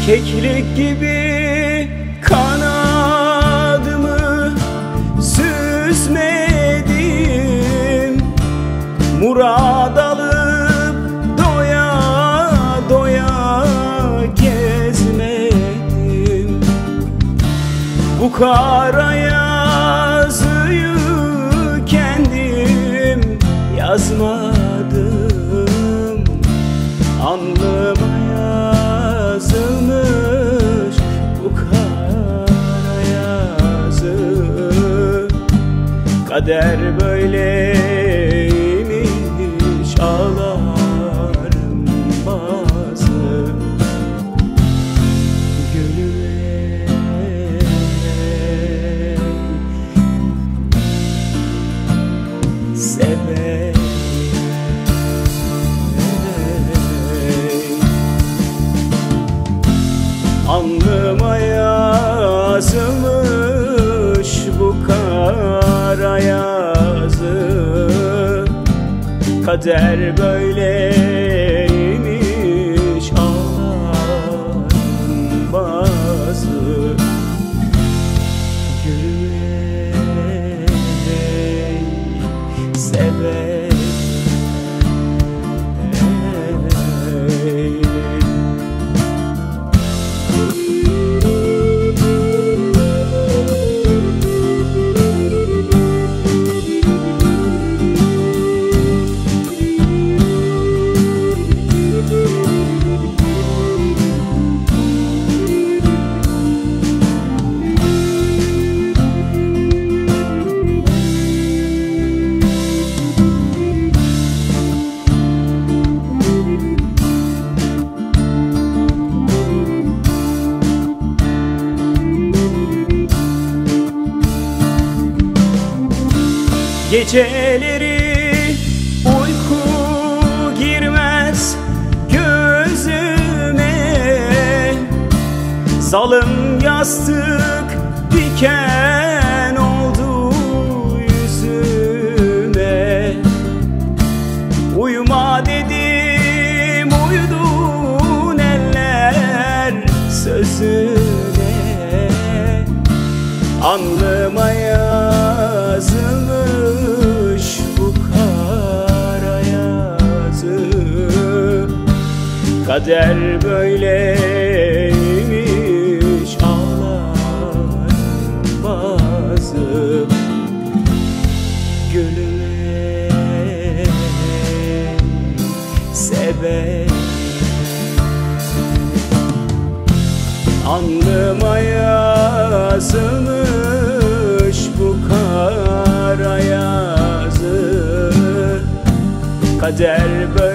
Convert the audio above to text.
Keklik gibi kanadımı süzmedim, murad alıp doya doya gezmedim. Bu kara yazıyı kendim yazmadım, alnıma yazılmış bu kara yazı. Kader böyleymiş, ağlarım bazı gönüle. Sever alnıma yazılmış bu kara yazı. Kader böyleymiş, ağlarım bazı gülmeyi sever. Geceleri uyku girmez gözüme, zalim yastık diken oldu yüzüme. Uyuma dedim, uyudun eller sözüne. Alnıma yazılmış bu kara yazı. Kader böyleymiş, ağlarım bazı gönlüme sever. Alnıma yazılmış bu kara yazı. Kader böyle